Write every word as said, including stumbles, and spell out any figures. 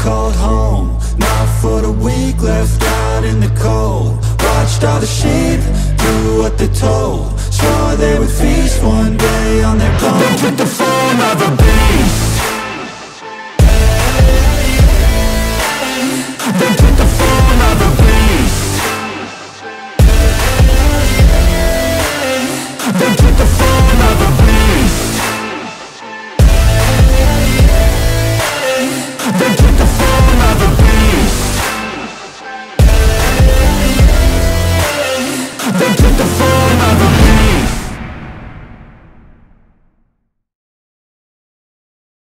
called home, not for the weak, left out in the cold. Watched all the sheep do what they're told, swore they would feast one day on their bones. They took the form of a beast,